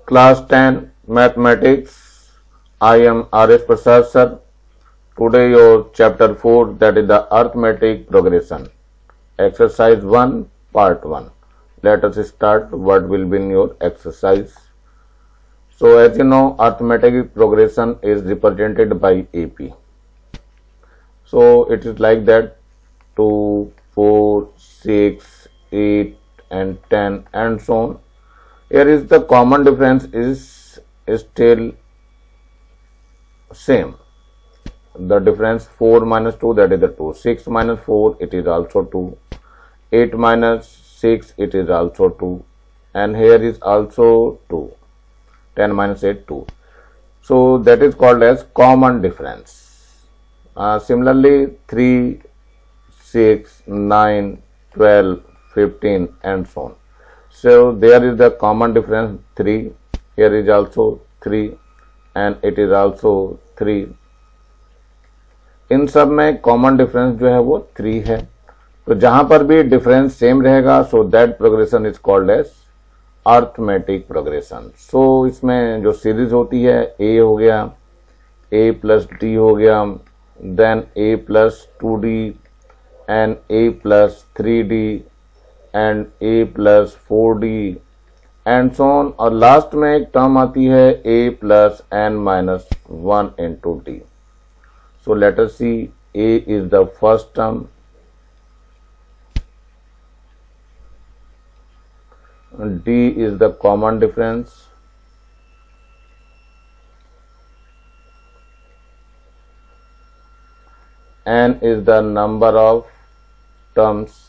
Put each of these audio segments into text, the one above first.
Class 10 Mathematics. I am R.S. Prasad sir. Today your chapter 4, that is the arithmetic progression. Exercise 1 part 1. Let us start what will be in your exercise. So as you know, arithmetic progression is represented by AP. So it is like that 2, 4, 6, 8 and 10 and so on. Here is the common difference is still same. The difference 4 minus 2, that is the 2. 6 minus 4, it is also 2. 8 minus 6, it is also 2. And here is also 2. 10 minus 8, 2. So that is called as common difference. Similarly 3, 6, 9, 12, 15 and so on. So there is the common difference 3. Here is also 3 and it is also 3. इन सब में common difference जो है वो 3 है. तो जहां पर भी डिफरेंस सेम रहेगा so that progression is called as arithmetic progression. So इसमें जो सीरीज होती है ए हो गया, ए प्लस डी हो गया, then A plus 2d and A plus 3d and A plus 4d and so on. और लास्ट में एक टर्म आती है a plus n minus 1 into D. So let us see, a is the first term, d is the common difference, n is the number of terms,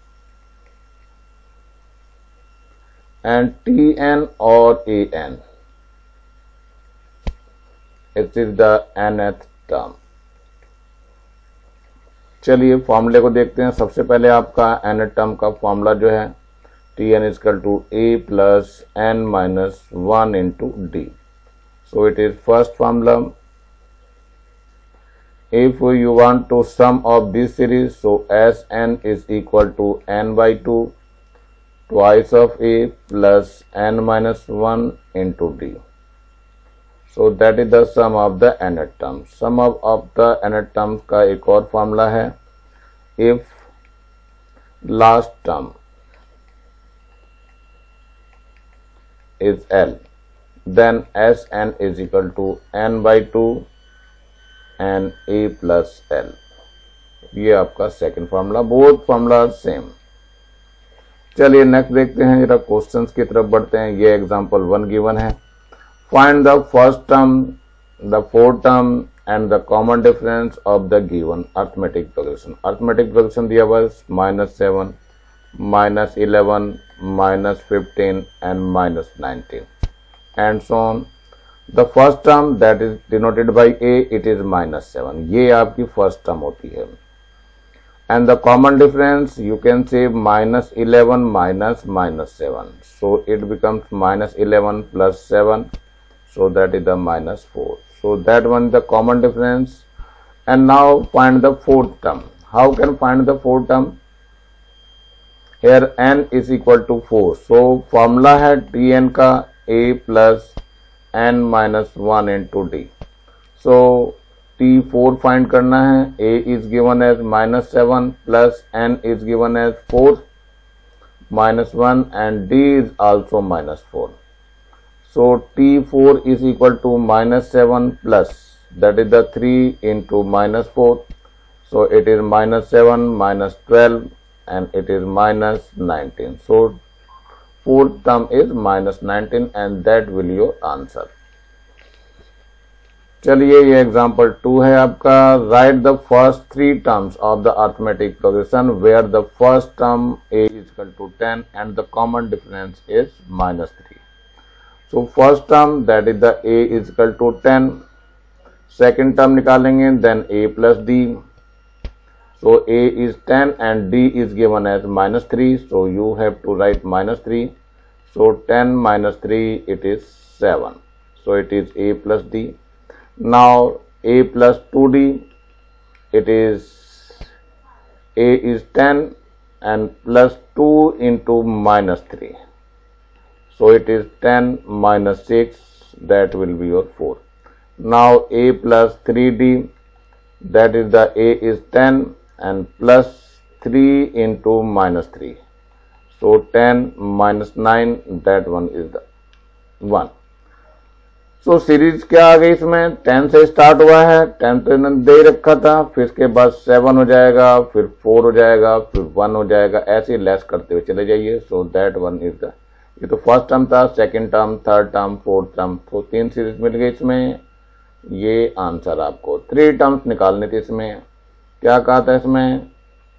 and tn or an, it is the nth term. चलिए फॉर्मूले को देखते हैं. सबसे पहले आपका n term का formula जो है Tn equal to a plus n minus 1 into D. So it is first formula. If you want to sum of this series so S N is equal to n by 2 twice of a plus n minus 1 into D. So that is the sum of the nth term. Sum of the nth terms का एक और formula है. If last term is L, then Sn is equal to n by 2 and a plus L. ये आपका second formula. Both formula same. चलिए next देखते हैं, जरा क्वेश्चंस की तरफ बढ़ते हैं. ये एग्जांपल 1 गिवन है. Find the first term, the fourth term and the common difference of the given arithmetic progression. Arithmetic progression दिया हुआ है -7, -11, -15 and -19 and so on. The first term that is denoted by a, it is -7. ये आपकी first term होती है. And the common difference you can say -11 minus -7. So it becomes -11 plus 7. So that is the minus 4. So that one is the common difference. And now find the fourth term. How can find the fourth term? Here n is equal to 4. So formula है Tn का a plus n minus 1 into d. So T4 find करना है. a is given as -7 plus n is given as 4 minus 1 and d is also -4. So T4 is equal to -7 plus, that is the 3 into -4. So it is -7 minus 12 and it is -19. So fourth term is -19 and that will your answer. चलिए ये example 2 है आपका. Write the first 3 terms of the arithmetic progression where the first term a is equal to 10 and the common difference is -3. So first term that is the a is equal to 10. Second term निकालेंगे then a plus d. So a is 10 and d is given as -3. So you have to write -3. So 10 minus 3 it is 7. So it is a plus d. Now a plus 2d, it is a is 10 and plus 2 into -3. So it is 10 minus 6, that will be your 4. Now a plus 3d, that is the a is 10 and plus 3 into minus 3. So 10 minus 9, that one is the 1. So series क्या आ गई इसमें, 10 से start हुआ है, 10 तो इन्होंने दे रखा था, फिर इसके बाद 7 हो जाएगा, फिर 4 हो जाएगा, फिर 1 हो जाएगा, ऐसे लेस करते हुए चले जाइए. So that one is the, ये तो फर्स्ट टर्म था, second term, third term, fourth term, तो 3 सीरीज मिल गई इसमें. ये आंसर आपको 3 टर्म्स निकालने थे. इसमें क्या कहा था, इसमें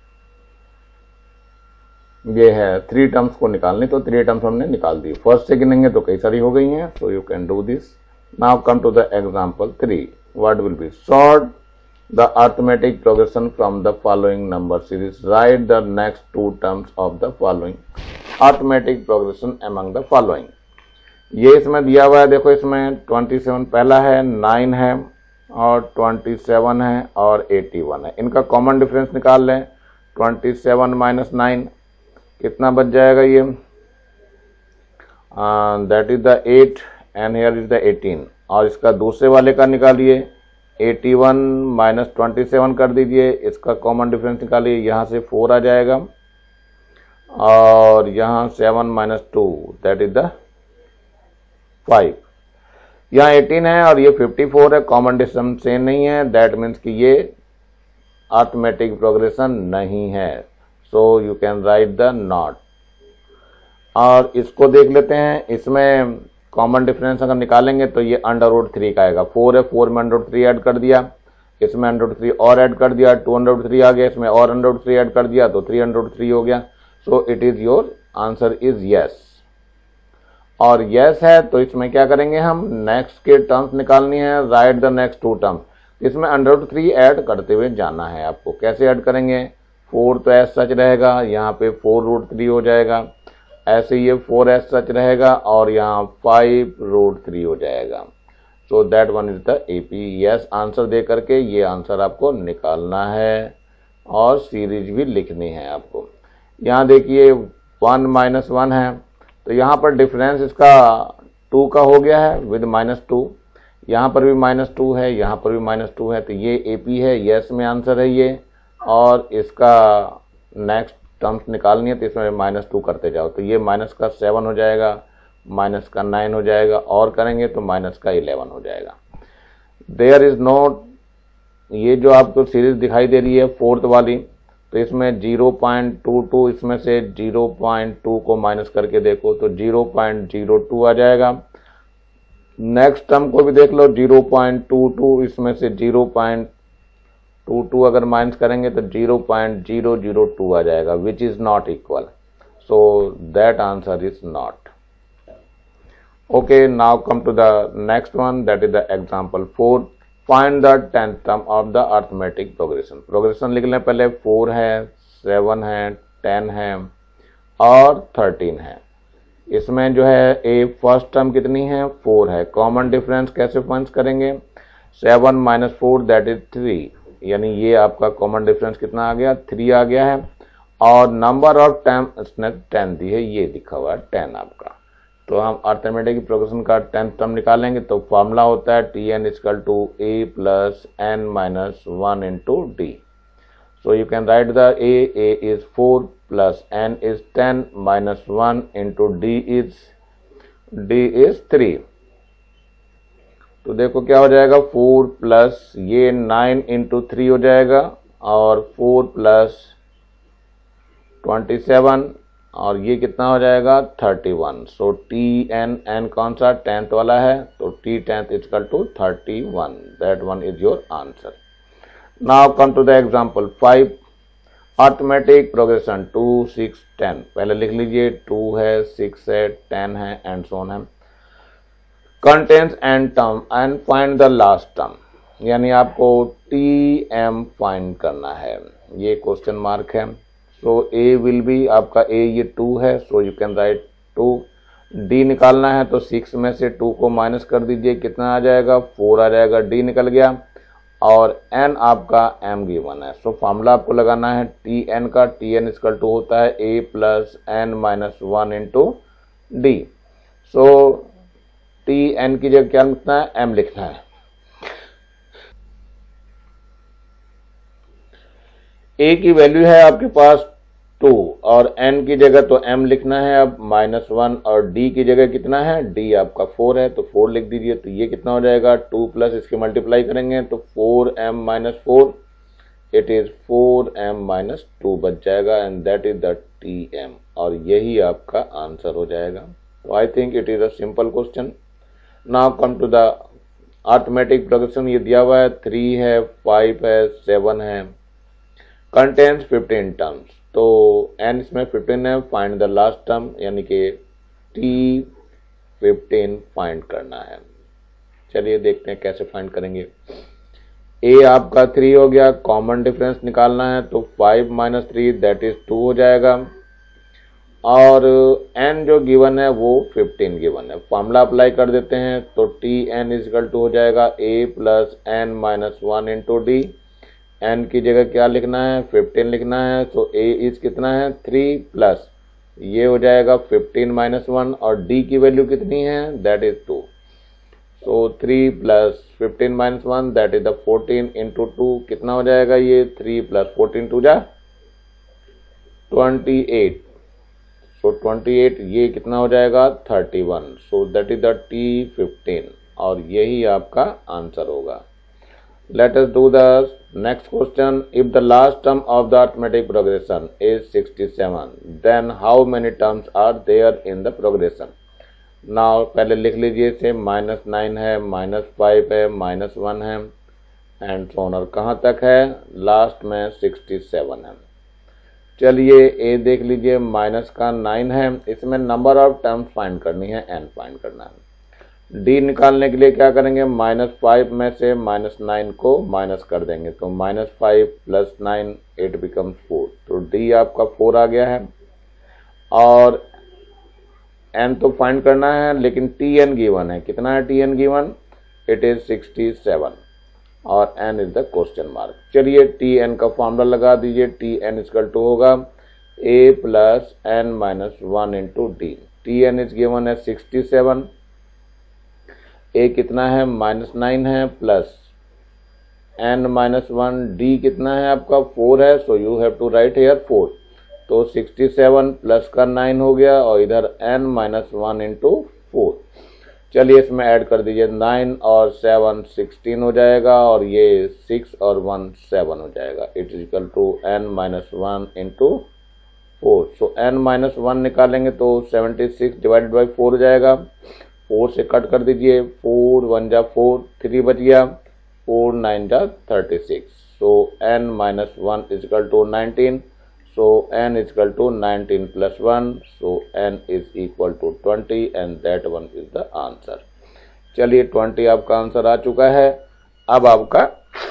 ये है 3 टर्म्स को निकालनी, तो 3 टर्म्स हमने निकाल दी. फर्स्ट से गिनेंगे तो कई सारी हो गई हैं. So you can do this. Now come to the example 3. What will be? Sort the arithmetic progression from the following number series. Write the next 2 terms of the following arithmetic progression among the following. ये इसमें दिया हुआ है, देखो इसमें 27 पहला है, 9 है और 27 है और 81 है. इनका कॉमन डिफरेंस निकाल लें. 27 माइनस 9 कितना बच जाएगा ये, that is the 8 and here is the 18. और इसका दूसरे वाले का निकालिए, 81 माइनस 27 कर दीजिए, इसका कॉमन डिफरेंस निकालिए, यहाँ से 4 आ जाएगा और यहाँ 7 माइनस 2 दैट इज द 5. यहाँ 18 है और ये 54 है, कॉमन डिफरेंस सेम नहीं है, दैट मीन्स कि ये अरिथमेटिक प्रोग्रेशन नहीं है. So you can write the not. और इसको देख लेते हैं, इसमें कॉमन डिफरेंस अगर निकालेंगे तो ये √3 का आएगा. 4 है, 4 में √3 ऐड कर दिया, इसमें √3 और ऐड कर दिया, 2√3 आ गया, इसमें और √3 ऐड कर दिया तो 3√3 हो गया. So it is your answer is yes. और यस है तो इसमें क्या करेंगे, हम नेक्स्ट के टर्म्स निकालनी है. Write the next 2 terms. इसमें √3 ऐड करते हुए जाना है आपको. कैसे ऐड करेंगे, 4 तो एस सच रहेगा, यहाँ पे 4√3 हो जाएगा, ऐसे ये 4s सच रहेगा और यहाँ 5√3 हो जाएगा. So that one is the AP. Yes answer दे करके ये आंसर आपको निकालना है और सीरीज भी लिखनी है आपको. यहाँ देखिए 1 माइनस 1 है, तो यहाँ पर डिफरेंस इसका 2 का हो गया है विद -2. यहाँ पर भी -2 है, यहाँ पर भी -2 है, तो ये एपी है. यस में आंसर है ये. और इसका नेक्स्ट टर्म्स निकालनी है तो इसमें -2 करते जाओ, तो ये माइनस का 7 हो जाएगा, माइनस का 9 हो जाएगा, और करेंगे तो माइनस का 11 हो जाएगा. देयर इज नो, ये जो आपको सीरीज दिखाई दे रही है फोर्थ वाली, तो इसमें 0.22, इसमें से 0.2 को माइनस करके देखो तो 0.02 आ जाएगा. नेक्स्ट टर्म को भी देख लो, 0.22, इसमें से 0.22 अगर माइनस करेंगे तो 0.002 आ जाएगा, which is not equal. So that answer is not. Okay, now come to the next one, that is the example 4. Find the 10th term of the arithmetic progression. Progression लिख लें पहले. 4 है, 7 है, 10 है और 13 है. इसमें जो है ए फर्स्ट टर्म कितनी है, 4 है. कॉमन डिफरेंस कैसे फाइंड करेंगे, 7 माइनस 4 दैट इज 3, यानी ये आपका कॉमन डिफरेंस कितना आ गया, 3 आ गया है. और नंबर ऑफ टर्म इसने 10 दी है, ये लिखा हुआ है 10 आपका. तो हम अरिथमेटिक प्रोग्रेशन का 10th टर्म निकालेंगे तो फॉर्मूला होता है Tn equal to a plus n minus 1 into D. So you can write the a is 4 plus n is 10 minus 1 into d is 3. तो देखो क्या हो जाएगा, 4 प्लस ये 9 इंटू 3 हो जाएगा और 4 प्लस 27 और ये कितना हो जाएगा 31. सो Tn कौन सा 10th वाला है, तो T10th equal to 31. That one is your answer. Now come to the example 5. Arithmetic progression 2, 6, 10. पहले लिख लीजिए, 2 है, 6 है, 10 है एंड सो ऑन है. Contains and term and find the last term, यानी आपको Tm फाइंड करना है. ये क्वेश्चन मार्क है. सो ए विल बी आपका ए ये 2 है, so you can write 2. D निकालना है तो 6 में से 2 को माइनस कर दीजिए, कितना आ जाएगा 4 आ जाएगा, डी निकल गया. और एन आपका एम गिवन है. सो फॉर्मूला आपको लगाना है Tn का. Tn इक्वल टू होता है a plus n minus 1 into D. So T N की जगह क्या लिखना है, एम लिखना है। ए की वैल्यू है आपके पास 2 और n की जगह तो m लिखना है अब -1 और d की जगह कितना है, d आपका 4 है तो 4 लिख दीजिए। तो ये कितना हो जाएगा, 2 प्लस इसके मल्टीप्लाई करेंगे तो 4m - 4 इट इज 4m - 2 बच जाएगा and that is the tm और यही आपका आंसर हो जाएगा। तो I think it is a simple question. Now come to the arithmetic progression. ये दिया हुआ है 3 है, 5 है, 7 है, कंटेन्स 15 टर्म्स। तो n इसमें 15 है, फाइंड द लास्ट टर्म यानी कि t15 फाइंड करना है। चलिए देखते हैं कैसे फाइंड करेंगे। a आपका 3 हो गया, कॉमन डिफरेंस निकालना है तो 5 - 3 दैट इज 2 हो जाएगा और n जो गिवन है वो 15 गिवन है। फॉर्मूला अप्लाई कर देते हैं तो tn = हो जाएगा a + n - 1 × d। n की जगह क्या लिखना है, 15 लिखना है। तो a इज कितना है, 3 प्लस ये हो जाएगा 15 - 1 और d की वैल्यू कितनी है, that is 2। So 3 + 15 - 1 that is the 14 × 2 कितना हो जाएगा, ये 3 + 14 2 जा 28। सो 28 ये कितना हो जाएगा, 31। सो दैट इज द t15 और यही आपका आंसर होगा। Let us do the next question. If the last term of the arithmetic progression is 67, then how many terms are there in the progression? Now पहले लिख लीजिए इसे, -9 है, -5 है, -1 है एंड so on। और कहाँ तक है, लास्ट में 67 है। चलिए ए देख लीजिए, माइनस का 9 है, इसमें नंबर ऑफ टर्म्स फाइंड करनी है, n फाइंड करना है। डी निकालने के लिए क्या करेंगे, -5 में से -9 को माइनस कर देंगे तो -5 + 9 इट बिकम्स 4। तो डी आपका 4 आ गया है और एन तो फाइंड करना है लेकिन टी एन गिवन है। कितना है T N given, it is 67 और N is the question mark. चलिए टी एन का फॉर्मूला लगा दीजिए, टी एन = होगा a + n - 1 × d। T N is given है 67, a कितना है, -9 है प्लस n - 1, d कितना है आपका 4 है। So you have to write here 4। तो 67 प्लस का 9 हो गया और इधर n - 1 × 4। चलिए इसमें ऐड कर दीजिए, 9 और 7 16 हो जाएगा और ये 6 और 1 7 हो जाएगा। It is equal to n - 1 × 4। So n - 1 निकालेंगे तो 76 / 4 हो जाएगा। 4 से कट कर दीजिए, 4 1 जा 4, 3 बच गया, 4 9 जा 36। सो n - 1 = 19। So n = 19 + 1, so n = 20 and that one is the answer। चलिए 20 आपका आंसर आ चुका है। अब आपका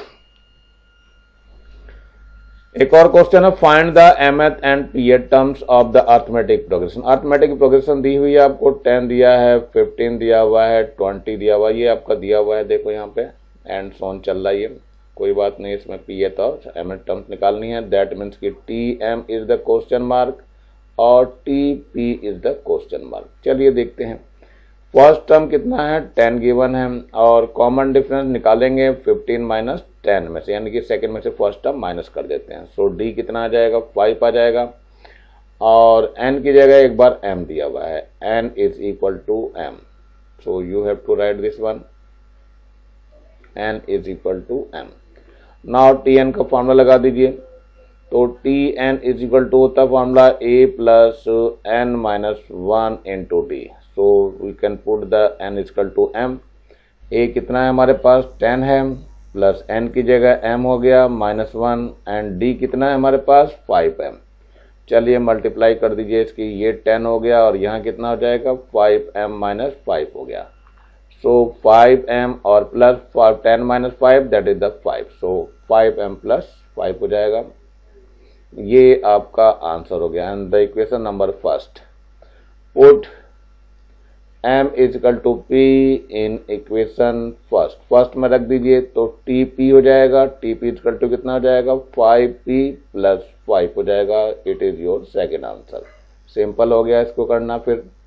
एक और क्वेश्चन है, find the mth and pth terms of the arithmetic progression. Arithmetic progression दी हुई है आपको, 10 दिया है, 15 दिया हुआ है, 20 दिया हुआ है, ये आपका दिया हुआ है, देखो यहाँ पे एंड सोन चल रहा है। कोई बात नहीं, इसमें pth और mth टर्म्स निकालनी है। दैट मीन्स कि tm is the question mark और tp is the question mark. चलिए देखते हैं, फर्स्ट टर्म कितना है, 10 गिवन है और कॉमन डिफरेंस निकालेंगे 15 - 10 में से, यानी कि सेकंड में से फर्स्ट टर्म माइनस कर देते हैं। सो डी कितना आ जाएगा, 5 आ जाएगा और n की जगह एक बार m दिया हुआ है, n = m। So you have to write this one, n = m। Now tn का फॉर्मूला लगा दीजिए तो tn = होता formula a + n - 1 × d। So we can put the n = m। a कितना है हमारे पास, 10 है प्लस n की जगह m हो गया -1 एंड d कितना है हमारे पास, 5 है। चलिए मल्टीप्लाई कर दीजिए इसकी, ये 10 हो गया और यहाँ कितना हो जाएगा, 5m - 5 हो गया। सो 5m और plus 10 - 5 that is the 5। So 5m + 5 हो जाएगा। ये आपका आंसर हो गया। And the equation number first, put m = p in equation first में रख दीजिए तो tp हो जाएगा। tp = कितना हो जाएगा, 5p + 5 हो जाएगा। It is your second answer. Simple हो गया इसको करना। फिर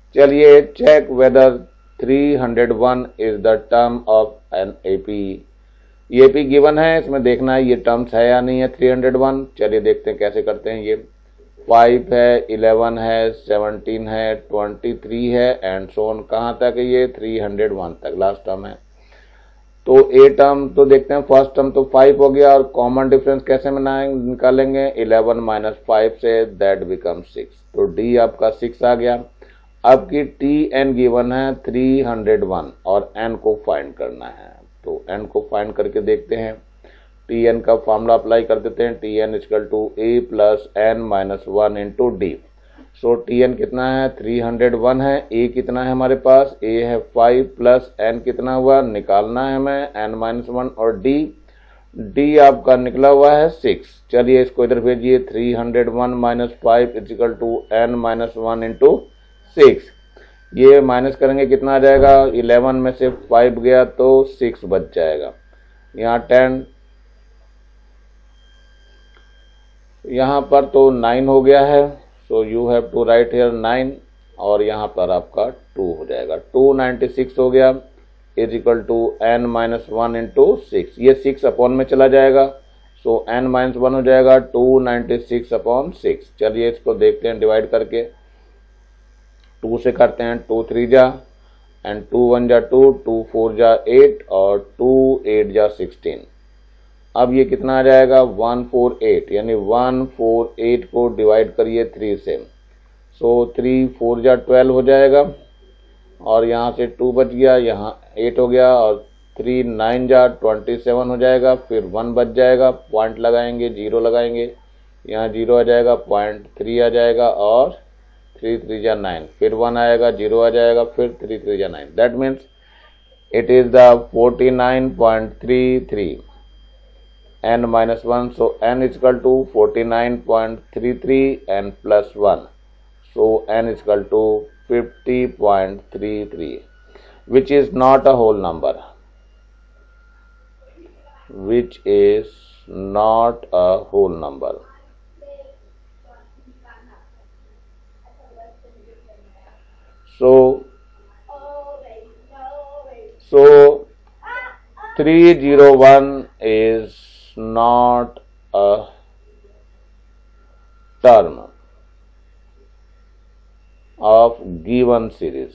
चलिए check whether 301 is the term of an AP. AP given है, इसमें देखना है ये टर्म्स है या नहीं है 301। चलिए देखते हैं कैसे करते हैं। ये 5 है, 11 है, 17 है, 23 है एंड सो ऑन। कहाँ तक है ये 301 तक लास्ट टर्म है। तो ए टर्म तो देखते हैं, फर्स्ट टर्म तो 5 हो गया और कॉमन डिफरेंस कैसे निकालेंगे 11 माइनस 5 से, दैट बिकम 6। तो डी आपका 6 आ गया। अब की टी एन गिवन है 301 और एन को फाइंड करना है। तो एन को फाइंड करके देखते हैं। टी एन का फॉर्मूला अप्लाई कर देते हैं। T n equal to a plus n minus 1 into D. So T n कितना है 301 है, ए कितना है हमारे पास, ए है 5 प्लस एन कितना हुआ निकालना है हमें एन माइनस 1 और डी आपका निकला हुआ है 6। चलिए इसको इधर भेजिए। 301 minus 5 equal to n minus 1 into 6। ये माइनस करेंगे कितना आ जाएगा, 11 में से 5 गया तो 6 बच जाएगा। यहाँ 10, यहाँ पर तो 9 हो गया है। So you have to write here 9 और यहाँ पर आपका 2 हो जाएगा। 296 हो गया is equal to n minus 1 into 6। ये 6 अपॉन में चला जाएगा। सो एन माइनस 1 हो जाएगा 296 अपॉन 6। चलिए इसको देखते हैं डिवाइड करके। 2 से करते हैं, 2 3 जा एंड 2 1 जा 2, 2 4 जा 8 और 2 8 जा 16। अब ये कितना आ जाएगा 148, यानी 148 को डिवाइड करिए 3 से। सो 3 4 जा 12 हो जाएगा और यहाँ से 2 बच गया, यहाँ 8 हो गया और 3 9 जा 27 हो जाएगा। फिर 1 बच जाएगा, पॉइंट लगाएंगे, 0 लगाएंगे, यहाँ 0 आ जाएगा, पॉइंट 3 आ जाएगा और 3 3 जा 9, फिर 1 आएगा, 0 आ जाएगा, फिर 3 3 जा 9। That means it is the 49.33 n minus 1. So n is equal to 49.33 n plus 1. So n is equal to 50.33, which is not a whole number. Which is not a whole number. So 301 is not a term of given series।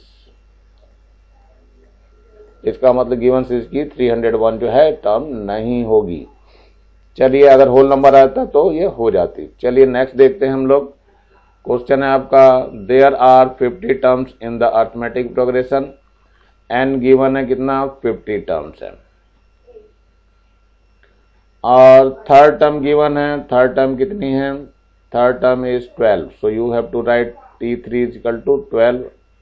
इसका मतलब given series की 301 जो है term नहीं होगी। चलिए अगर whole number आता तो ये हो जाती। चलिए नेक्स्ट देखते हैं हम लोग। क्वेश्चन है आपका, there are 50 terms in the arithmetic progression. N given है कितना 50 टर्म्स है और थर्ड टर्म गिवन है। थर्ड टर्म कितनी है, third term is 12। So you have to write T3 is equal to 12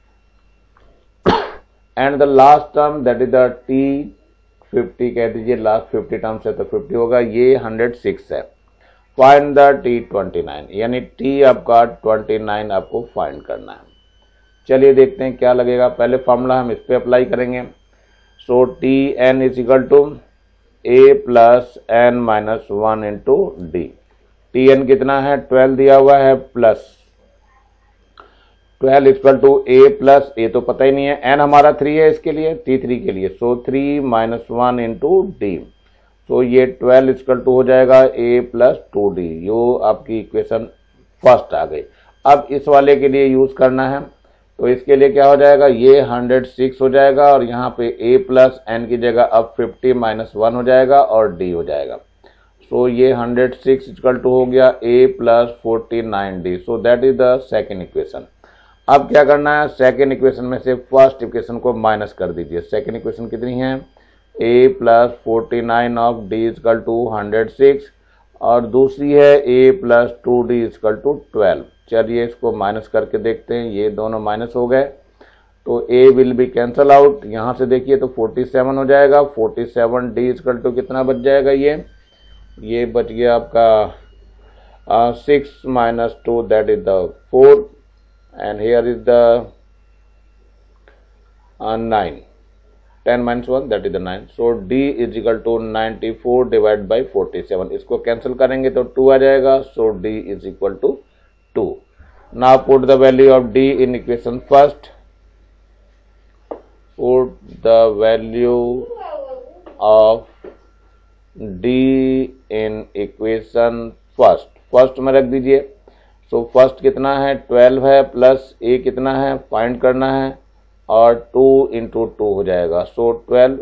and the last term that is the T50 कह दीजिए, last 50 terms है तो 50 होगा, ये 106 है। फाइंड द T29, यानी T आपका 29 आपको फाइंड करना है। चलिए देखते हैं क्या लगेगा। पहले फॉर्मूला हम इस पे अप्लाई करेंगे। So Tn is equal to a plus n minus 1 into d. Tn कितना है 12 दिया हुआ है, plus 12 equal to a plus a तो पता ही नहीं है, n हमारा 3 है इसके लिए, T3 के लिए। So 3 minus 1 into D. So ये 12 इक्वल टू हो जाएगा a प्लस 2d। यो आपकी इक्वेशन फर्स्ट आ गई। अब इस वाले के लिए यूज करना है तो इसके लिए क्या हो जाएगा, ये 106 हो जाएगा और यहाँ पे a प्लस एन की जगह अब 50 माइनस 1 हो जाएगा और d हो जाएगा। सो ये 106 इक्वल टू हो गया a plus 49d। So that is the second equation. अब क्या करना है, सेकेंड इक्वेशन में से फर्स्ट इक्वेशन को माइनस कर दीजिए। सेकेंड इक्वेशन कितनी है, a plus 49 of d equal to 106 और दूसरी है a plus 2d equal to 12। चलिए इसको माइनस करके देखते हैं। ये दोनों माइनस हो गए तो a will be cancel out. यहाँ से देखिए तो 47 हो जाएगा। 47d इक्वल टू कितना बच जाएगा, ये बच गया आपका 6 minus 2 that is the 4 and here is the 9, 10 minus 1 that is the 9. So d is equal to 94 divided by 47। इसको कैंसिल करेंगे तो 2 आ जाएगा। So d is equal to 2। Now put the value of d in equation first। Put the value of d in equation first में रख दीजिए। So first कितना है 12 है प्लस a कितना है फाइंड करना है और 2 इंटू 2 हो जाएगा। सो 12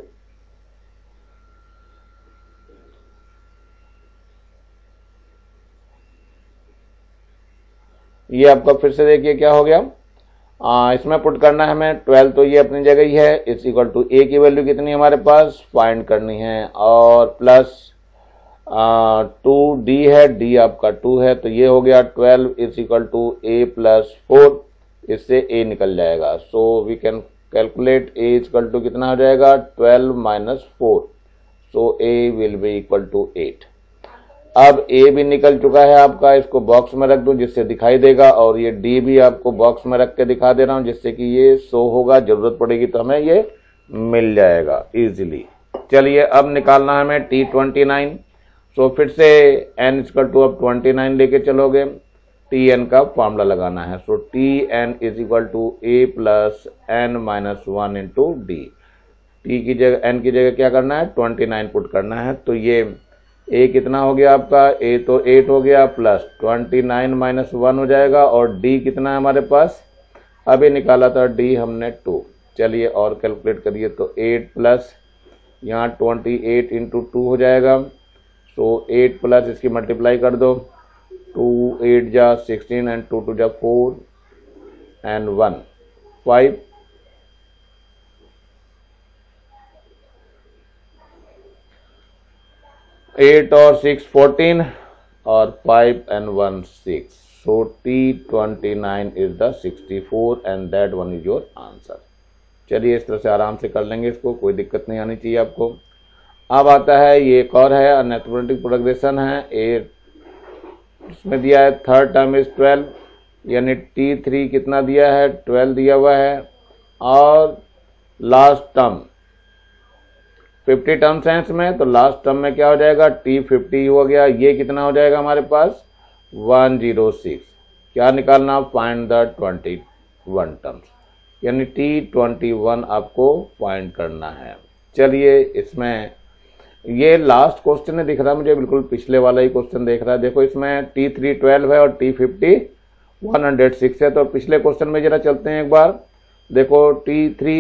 ये आपका फिर से देखिए क्या हो गया। इसमें पुट करना है हमें 12 तो ये अपनी जगह ही है इज इक्वल टू a की वैल्यू कितनी है हमारे पास फाइंड करनी है और प्लस 2d है d आपका 2 है तो ये हो गया 12 is equal to a plus 4 इससे a निकल जाएगा। So we can calculate a is equal to कितना हो जाएगा 12 minus 4 so a will be equal to 8। अब a भी निकल चुका है आपका, इसको बॉक्स में रख दूं जिससे दिखाई देगा और ये d भी आपको बॉक्स में रख के दिखा दे रहा हूं जिससे कि ये शो होगा, जरूरत पड़ेगी तो हमें ये मिल जाएगा इजीली। चलिए अब निकालना है हमें T29। सो फिर से n इक्वल टू अब 29 लेके चलोगे Tn का फॉर्मूला लगाना है। So Tn is equal to a plus n minus 1 into d. t की जगह n की जगह क्या करना है 29 पुट करना है तो ये a कितना हो गया आपका a तो 8 हो गया प्लस 29 माइनस 1 हो जाएगा और d कितना है हमारे पास अभी निकाला था d हमने 2। चलिए और कैलकुलेट करिए तो 8 प्लस यहाँ 28 इंटू 2 हो जाएगा। सो 8 प्लस इसकी मल्टीप्लाई कर दो 2 8 जा 16 एंड 2 2 जा 4 एंड 1 5 8 और 6 14 और 5 and 1 6 so T29 is the 64 and that one is your answer। चलिए इस तरह से आराम से कर लेंगे इसको, कोई दिक्कत नहीं आनी चाहिए आपको। अब आता है ये एक और है अरिथमेटिक प्रोग्रेशन है इसमें दिया है थर्ड टर्म इज 12 यानी T3 कितना दिया है 12 दिया हुआ है और लास्ट टर्म 50 टर्म्स हैं इसमें तो लास्ट टर्म में क्या हो जाएगा T50 हो गया। ये कितना हो जाएगा हमारे पास 106। क्या निकालना फाइंड द 21 टर्म्स यानी T21 आपको फाइंड करना है। चलिए इसमें ये लास्ट क्वेश्चन है दिख रहा है मुझे, बिल्कुल पिछले वाला ही क्वेश्चन देख रहा है। देखो इसमें T3 12 है और T50 106 है तो पिछले क्वेश्चन में जरा चलते हैं एक बार। देखो T3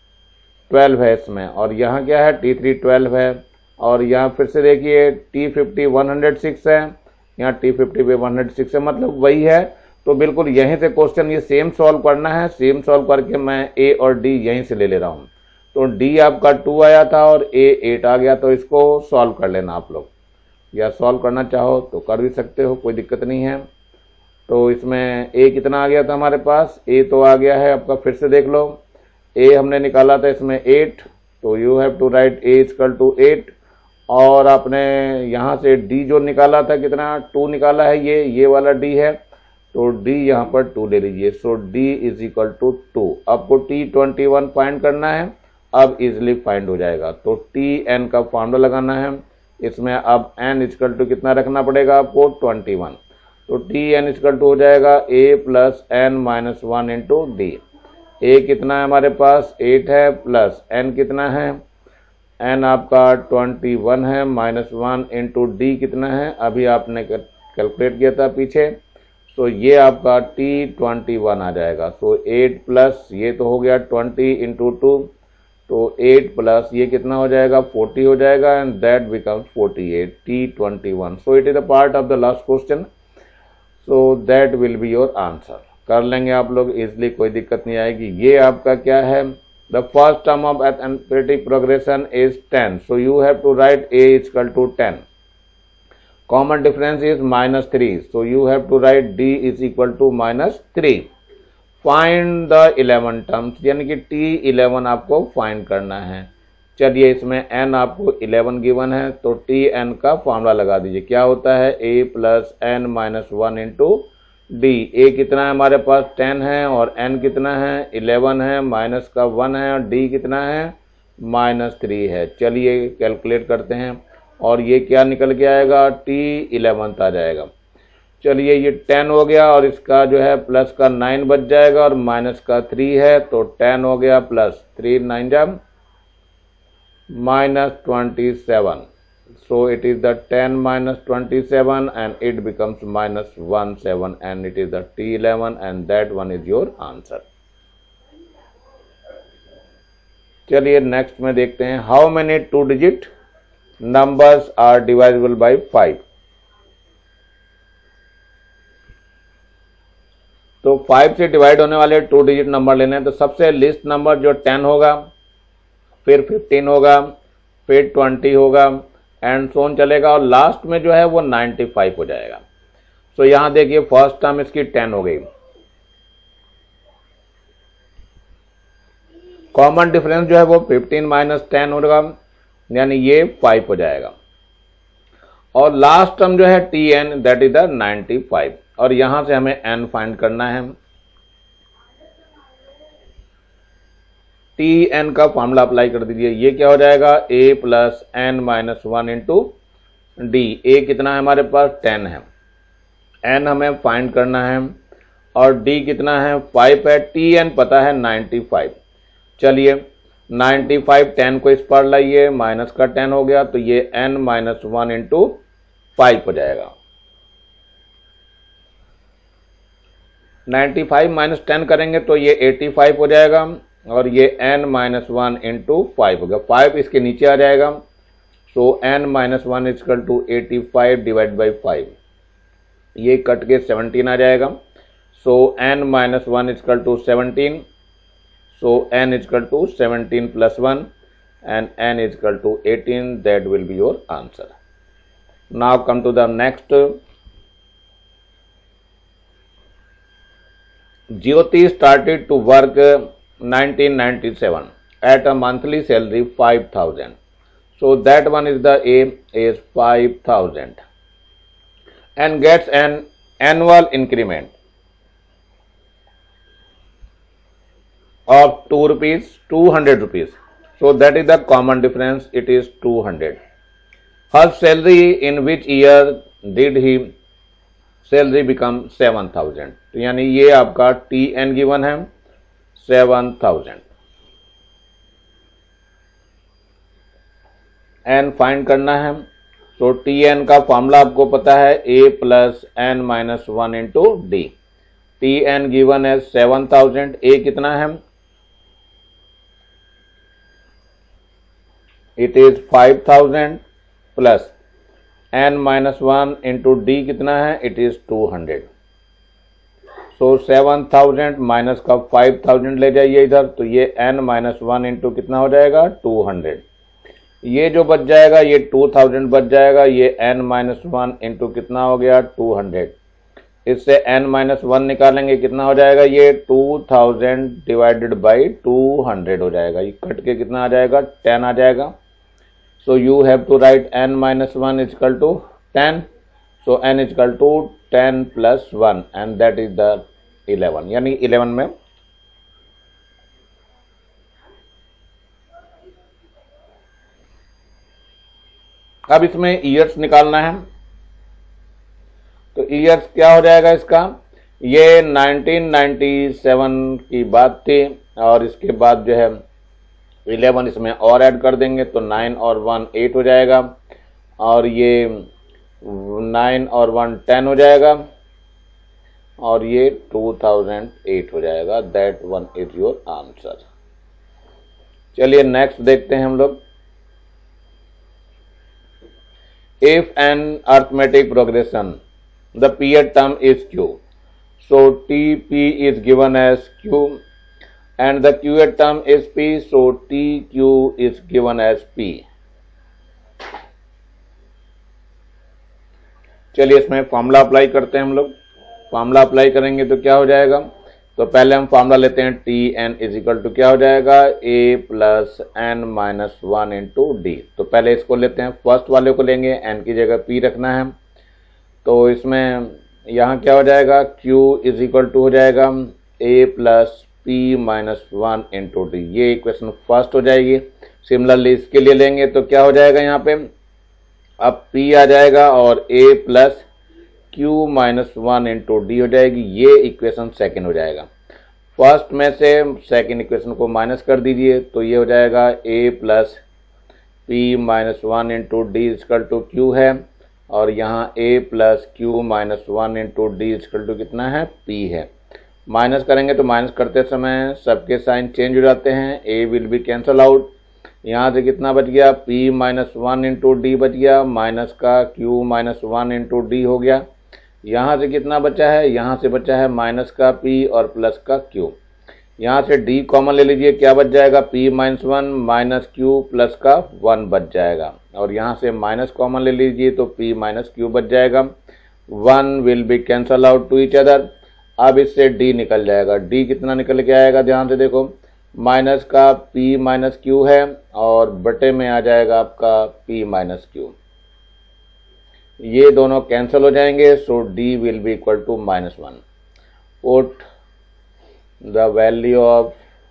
12 है इसमें और यहाँ क्या है T3 12 है और यहाँ फिर से देखिए T50 106 है, यहाँ T50 पे 106 है मतलब वही है। तो बिल्कुल यहीं से क्वेश्चन ये सेम सॉल्व करना है, सेम सॉल्व करके मैं A और D यहीं से ले रहा हूँ। तो D आपका 2 आया था और A 8 आ गया तो इसको सॉल्व कर लेना आप लोग, या सॉल्व करना चाहो तो कर भी सकते हो, कोई दिक्कत नहीं है। तो इसमें A कितना आ गया था हमारे पास, A तो आ गया है आपका, फिर से देख लो A हमने निकाला था इसमें 8 तो you have to write A equal to 8 और आपने यहाँ से D जो निकाला था कितना 2 निकाला है, ये वाला D है तो D यहाँ पर 2 ले लीजिए। So D is equal to 2। आपको T21 फाइंड करना है, अब इजिली फाइंड हो जाएगा। तो Tn का फॉर्मूला लगाना है इसमें, अब n इक्वल टू कितना रखना पड़ेगा आपको 21। तो Tn इक्वल टू हो जाएगा A plus n minus 1 into d. A कितना है हमारे पास 8 है प्लस n कितना है n आपका 21 है माइनस 1 इंटू डी कितना है अभी आपने कैलकुलेट किया था पीछे। तो ये आपका T21 आ जाएगा। सो 8 प्लस ये तो हो गया 20 इंटू 2 तो 8 प्लस ये कितना हो जाएगा 40 हो जाएगा and that becomes 48 T21। So it is the part of the last question so that will be your answer. कर लेंगे आप लोग इजिली, कोई दिक्कत नहीं आएगी। ये आपका क्या है the first term of arithmetic progression is 10 so you have to write A equal to 10। Common difference is -3 so you have to write D is equal to -3। Find the 11 terms यानी कि T11 आपको find करना है। चलिए इसमें n आपको 11 given है तो Tn का फॉर्मूला लगा दीजिए। क्या होता है A plus n minus 1 into d. A कितना है हमारे पास 10 है और n कितना है 11 है, माइनस का 1 है और D कितना है -3 है। चलिए कैलकुलेट करते हैं और ये क्या निकल के आएगा T11 आ जाएगा। चलिए ये 10 हो गया और इसका जो है प्लस का 9 बच जाएगा और माइनस का 3 है, तो 10 हो गया प्लस 3 9 जब minus 27. So it is the 10 minus 27 and it becomes minus 17 and it is the T11 and that one is your answer. चलिए नेक्स्ट में देखते हैं how many 2 digit numbers are divisible by 5. तो 5 से डिवाइड होने वाले 2 digit number लेने हैं, तो सबसे लिस्ट नंबर जो 10 होगा, फिर 15 होगा, फिर 20 होगा एंड सो ऑन चलेगा और लास्ट में जो है वो 95 हो जाएगा. सो यहां देखिए फर्स्ट टर्म इसकी 10 हो गई, कॉमन डिफरेंस जो है वो 15 माइनस 10 होगा यानी ये 5 हो जाएगा और लास्ट टर्म जो है Tn दैट इज द 95 और यहां से हमें n फाइंड करना है. Tn का फॉर्मूला अप्लाई कर दीजिए. ये क्या हो जाएगा a plus n minus 1 into d. a कितना है हमारे पास 10 है, n हमें फाइंड करना है और d कितना है 5 है, Tn पता है 95. चलिए 95 10 को इस पर लाइए, माइनस का 10 हो गया तो ये n माइनस 1 इंटू 5 हो जाएगा. 95 माइनस 10 करेंगे तो ये 85 हो जाएगा और ये n माइनस 1 इंटू 5 होगा. 5 इसके नीचे आ जाएगा. So n minus 1 equal to 85 divide by 5. ये कट के 17 आ जाएगा. So n minus 1 equal to 17. So n equal to 17 plus 1 and n equal to 18. That will be your answer. Now come to the next. Jyoti started to work 1997 at a monthly salary 5,000. So that one is the A is 5,000 and gets an annual increment of 2 rupees, 200 rupees. So that is the common difference. It is 200. Her salary in which year did he salary become 7,000. तो यानी ये आपका Tn given है 7,000. n find करना है. तो Tn का formula आपको पता है a plus n minus 1 into d. Tn given है 7,000. a कितना है, it is 5,000 plus n minus 1 into d कितना है, इट इज 200. सो 7,000 माइनस का 5,000 ले जाइए इधर, तो ये n माइनस 1 इंटू कितना हो जाएगा 200. ये जो बच जाएगा ये 2,000 बच जाएगा. ये n माइनस 1 इंटू कितना हो गया 200. इससे n माइनस 1 निकालेंगे कितना हो जाएगा, ये 2,000 डिवाइडेड बाई 200 हो जाएगा. ये कट के कितना आ जाएगा 10 आ जाएगा. So you have to write n minus 1 is equal to 10. So n is equal to 10 plus 1 and that is the 11. यानी 11 में अब इसमें ईयर्स निकालना है. तो ईयर्स क्या हो जाएगा इसका, ये 1997 की बात थी और इसके बाद जो है 11 इसमें और ऐड कर देंगे तो 9 और 1 8 हो जाएगा और ये 9 और 1 10 हो जाएगा और ये 2008 हो जाएगा. That one is your answer. चलिए नेक्स्ट देखते हैं हम लोग. If an arithmetic progression the period term is Q. So TP is given as Q and the qth term is P, so TQ is given as P. चलिए इसमें formula apply करते हैं हम लोग. फॉर्मूला अप्लाई करेंगे तो क्या हो जाएगा, तो पहले हम फॉर्मूला लेते हैं Tn इज इक्वल टू क्या हो जाएगा a plus n minus 1 into d. तो पहले इसको लेते हैं, फर्स्ट वाले को लेंगे, n की जगह p रखना है. तो इसमें यहाँ क्या हो जाएगा, q इज इक्वल टू हो जाएगा a plus p minus 1 into d. ये इक्वेशन फर्स्ट हो जाएगी. सिमिलरली इसके लिए लेंगे तो क्या हो जाएगा, यहाँ पे अब p आ जाएगा और a plus q minus one into d हो जाएगी। ये इक्वेशन सेकेंड हो जाएगा। फर्स्ट में से सेकेंड इक्वेशन को माइनस कर दीजिए तो ये हो जाएगा a plus p minus one into d equal to q है, और यहाँ a plus q minus one into d equal to कितना है, पी है। माइनस करेंगे तो माइनस करते समय सबके साइन चेंज हो जाते हैं, a will be cancel out. यहाँ से कितना बच गया, p minus one into d बच गया, माइनस का q minus one into d हो गया। यहाँ से कितना बचा है, यहाँ से बचा है माइनस का p और प्लस का q। यहाँ से d कॉमन ले लीजिए, क्या बच जाएगा, p minus one minus q plus का 1 बच जाएगा, और यहाँ से माइनस कॉमन ले लीजिए तो p माइनस q बच जाएगा। 1 will be cancel out to each other. अब इससे d निकल जाएगा, d कितना निकल के आएगा, ध्यान से देखो, माइनस का p माइनस क्यू है और बटे में आ जाएगा आपका p माइनस क्यू। ये दोनों कैंसिल हो जाएंगे, so d will be equal to minus one. Put the value of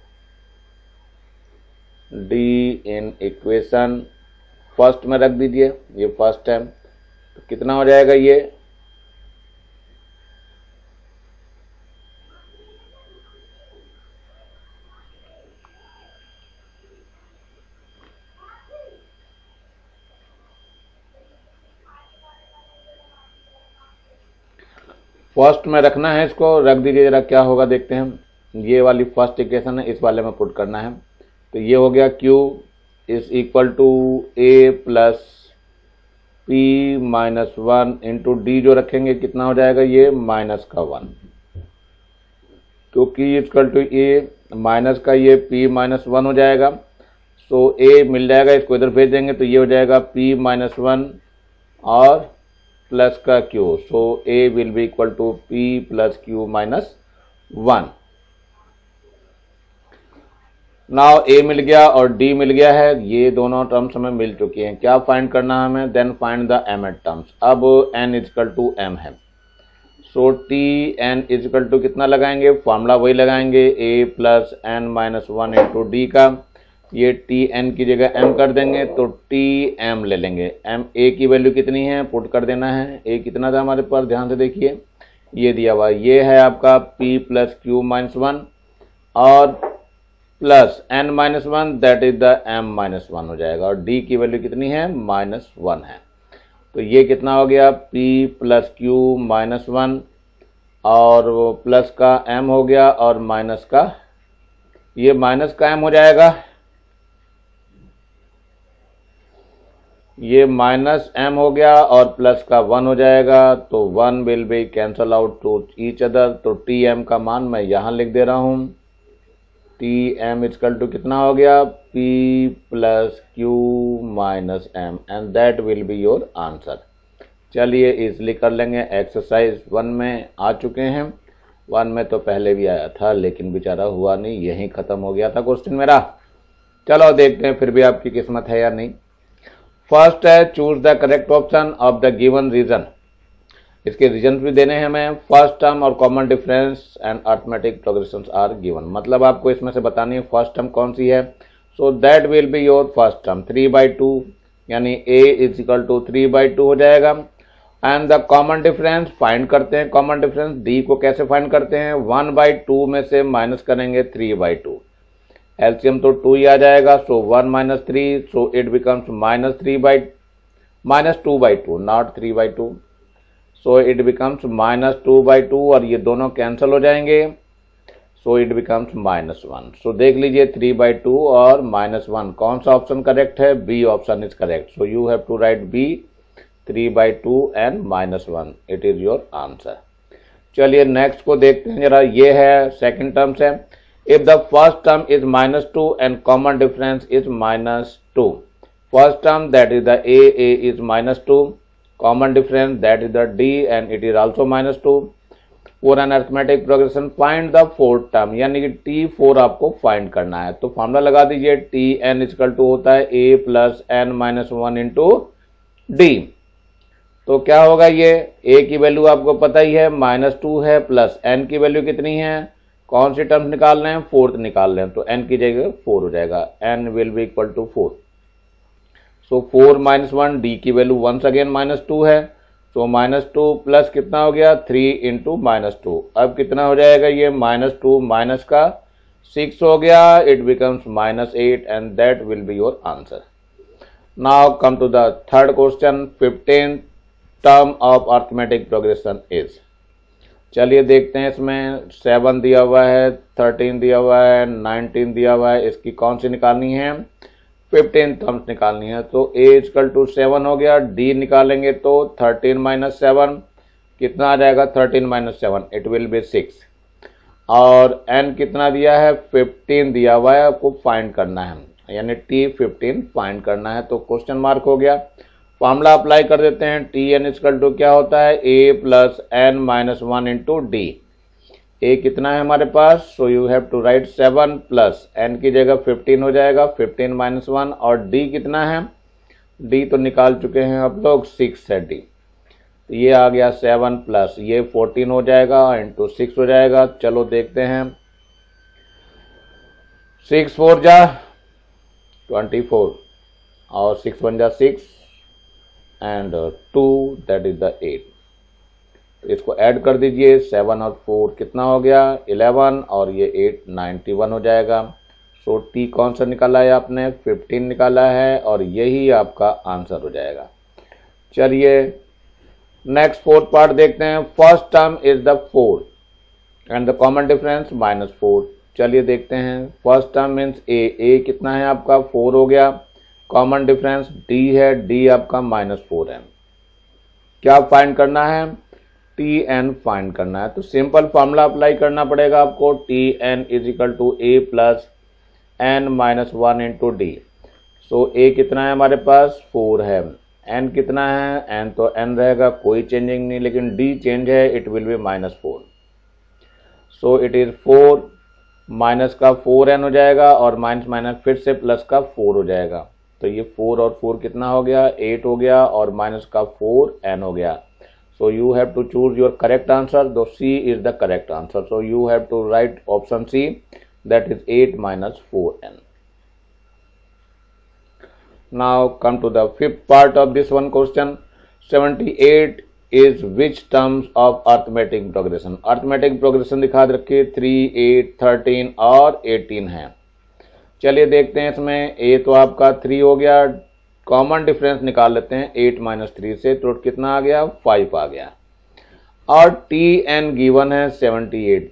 d in equation first में रख दीजिए, ये फर्स्ट है, तो कितना हो जाएगा ये, फर्स्ट में रखना है, इसको रख दीजिए, जरा क्या होगा देखते हैं। ये वाली फर्स्ट इक्वेशन है, इस वाले में पुट करना है, तो ये हो गया q is equal to a plus p minus one into d जो रखेंगे कितना हो जाएगा, ये माइनस का 1, क्योंकि इक्वल टू a माइनस का ये p माइनस वन हो जाएगा, सो a मिल जाएगा, इसको इधर भेज देंगे तो ये हो जाएगा p माइनस वन और प्लस का q, so a will be equal to p plus q minus 1। Now a मिल गया और d मिल गया है, ये दोनों टर्म्स हमें मिल चुकी हैं। क्या फाइंड करना है हमें, then find the mth terms. अब n इजकल टू m है, so t n equal to कितना लगाएंगे, फॉर्मूला वही लगाएंगे, a plus n minus one into d का, ये टी एन की जगह एम कर देंगे तो टी एम ले लेंगे। एम ए की वैल्यू कितनी है, पुट कर देना है, ए कितना था हमारे पास, ध्यान से देखिए, ये दिया हुआ, ये है आपका p plus q minus one और plus n minus one, that is the m minus one हो जाएगा, और डी की वैल्यू कितनी है, माइनस वन है, तो ये कितना हो गया, p plus q minus one और प्लस का एम हो गया और माइनस का, ये माइनस का एम हो जाएगा, ये माइनस एम हो गया और प्लस का 1 हो जाएगा, तो 1 will be cancel out to each other, तो टी एम का मान मैं यहां लिख दे रहा हूं, टी एम इजकल टू कितना हो गया, p plus q minus m, and that will be your answer. चलिए इजली कर लेंगे, एक्सरसाइज 1 में आ चुके हैं, 1 में तो पहले भी आया था लेकिन बेचारा हुआ नहीं, यहीं खत्म हो गया था क्वेश्चन मेरा। चलो देखते हैं फिर भी आपकी किस्मत है या नहीं। फर्स्ट है choose the correct option of the given reason, इसके रीजन भी देने हैं हमें। फर्स्ट टर्म और common difference and arithmetic progression are given, मतलब आपको इसमें से बतानी है फर्स्ट टर्म कौन सी है, so that will be your first term 3/2, यानी a इज इक्वल टू 3/2 हो जाएगा। And the common difference find करते हैं, कॉमन डिफरेंस d को कैसे फाइंड करते हैं, 1/2 में से माइनस करेंगे 3/2, एलसीएम तो 2 ही आ जाएगा, so 1 minus 3, so it becomes minus 2/2 not 3/2, so it becomes minus 2/2 और ये दोनों कैंसिल हो जाएंगे, सो इट बिकम्स -1। सो देख लीजिए 3/2 और -1 कौन सा ऑप्शन करेक्ट है, B option is correct, so you have to write B 3/2 and -1, it is your answer. चलिए नेक्स्ट को देखते हैं जरा, ये है सेकंड टर्म्स है, if the first term is -2 and common difference is -2, first term that is the a is -2, common difference that is the d and it is also -2, for an arithmetic progression find the fourth term, यानी कि t4 आपको find करना है, तो formula लगा दीजिए, tn equal to होता है a plus n minus 1 into d, तो क्या होगा, ये a की वैल्यू आपको पता ही है -2 है, प्लस n की वैल्यू कितनी है, कौन सी टर्म निकाल रहे हैं, फोर्थ निकाल रहे हैं, तो n की जगह 4 हो जाएगा, n will be equal to 4, so 4 - 1, d की वैल्यू वंस अगेन -2 है, सो -2 प्लस कितना हो गया 3 इंटू -2। अब कितना हो जाएगा ये -2 माइनस का 6 हो गया, it becomes -8 and that will be your answer. Now come to the third question. 15th term of arithmetic progression is. चलिए देखते हैं, इसमें 7 दिया हुआ है, 13 दिया हुआ है, 19 दिया हुआ है, इसकी कौन सी निकालनी है 15 टर्म्स निकालनी है। तो a = 7 हो गया, d निकालेंगे तो 13 - 7 कितना आ जाएगा 13 - 7 इट विल बी 6 और n कितना दिया है 15 दिया हुआ है, आपको फाइंड करना है यानी t 15 फाइंड करना है। तो क्वेश्चन मार्क हो गया। फॉर्मूला अप्लाई कर देते हैं। Tn = क्या होता है a + n - 1 into d. a कितना है हमारे पास, so you have to write 7 plus n की जगह 15 हो जाएगा, 15 - 1 और d कितना है, d तो निकाल चुके हैं आप लोग 6 है d, तो ये आ गया 7 प्लस ये 14 हो जाएगा इंटू 6 हो जाएगा। चलो देखते हैं, 6 4 जा 24 और 6 1 जा 6 एंड 2 दैट इज द 8। इसको ऐड कर दीजिए, 7 और 4 कितना हो गया 11 और ये 8 91 हो जाएगा। सो टी कौन सा निकाला है आपने 15 निकाला है और यही आपका आंसर हो जाएगा। चलिए नेक्स्ट फोर्थ पार्ट देखते हैं। First term is the 4 and the common difference -4। चलिए देखते हैं, फर्स्ट टर्म मीन्स ए कितना है आपका 4 हो गया, कॉमन डिफरेंस d है, d आपका -4 है। क्या फाइंड करना है tn फाइंड करना है। तो सिंपल फॉर्मूला अप्लाई करना पड़ेगा आपको, tn = a + n - 1 into D. So a कितना है हमारे पास 4 है, n कितना है n तो n रहेगा, कोई चेंजिंग नहीं, लेकिन d चेंज है, it will be -4। So it is 4 minus का 4n हो जाएगा और माइनस फिर से प्लस का 4 हो जाएगा। तो ये 4 और 4 कितना हो गया 8 हो गया और माइनस का 4n हो गया। So you have to choose your correct answer, दो C is the correct answer. So you have to write option C, that is 8 - 4n। Now come to the fifth part of this one question. 78 is which terms of arithmetic progression. Arithmetic progression दिखा रखिए 3 8 13 और 18 है। चलिए देखते हैं, इसमें a तो आपका 3 हो गया, कॉमन डिफरेंस निकाल लेते हैं 8 - 3 से, तो कितना आ गया 5 आ गया और tn गिवन है 78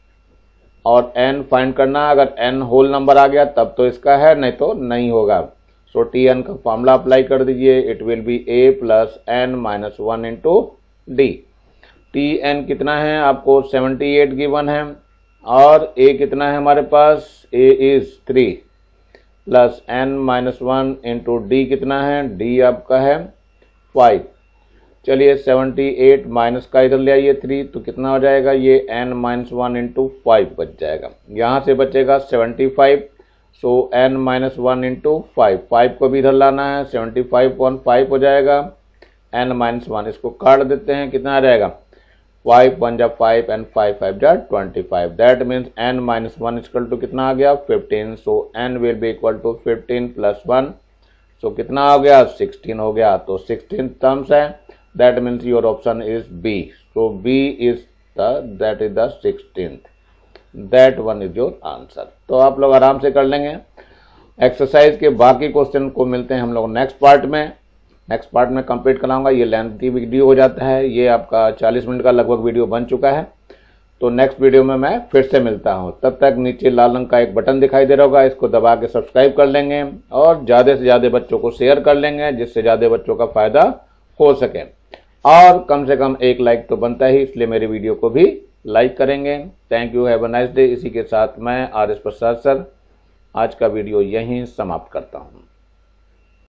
और n फाइंड करना, अगर n होल नंबर आ गया तब तो इसका है, नहीं तो नहीं होगा। सो tn का फॉर्मूला अप्लाई कर दीजिए, it will be a + n - 1 into d. tn कितना है आपको 78 गिवन है और a कितना है हमारे पास, a is 3 plus n - 1 into d कितना है, d आपका है 5। चलिए 78 माइनस का इधर ले आइए 3, तो कितना हो जाएगा ये n - 1 इंटू 5 बच जाएगा, यहाँ से बचेगा 75। सो n - 1 इंटू 5 को भी इधर लाना है, 75/5 हो जाएगा, n - 1 इसको काट देते हैं, कितना आ जाएगा 5 1 जा 5 एंड 5 5 जा 25। दैट मीन्स n - 1 = कितना आ गया 15। So n will be equal to 15 + 1, so कितना हो गया 16 हो गया। तो 16 टर्म्स है, that means your option is b. So b is that is the 16th, that one is your answer. तो आप लोग आराम से कर लेंगे। एक्सरसाइज के बाकी क्वेश्चन को मिलते हैं हम लोग नेक्स्ट पार्ट में। नेक्स्ट पार्ट में कंप्लीट कराऊंगा, ये लेंथी वीडियो हो जाता है, ये आपका 40 मिनट का लगभग वीडियो बन चुका है। तो नेक्स्ट वीडियो में मैं फिर से मिलता हूं, तब तक नीचे लाल रंग का एक बटन दिखाई दे रहा होगा, इसको दबा के सब्सक्राइब कर लेंगे और ज़्यादा से ज़्यादा बच्चों को शेयर कर लेंगे, जिससे ज़्यादा बच्चों का फायदा हो सके। और कम से कम एक लाइक तो बनता ही, इसलिए मेरी वीडियो को भी लाइक करेंगे। Thank you, have a nice day. इसी के साथ मैं RS प्रसाद सर आज का वीडियो यहीं समाप्त करता हूँ।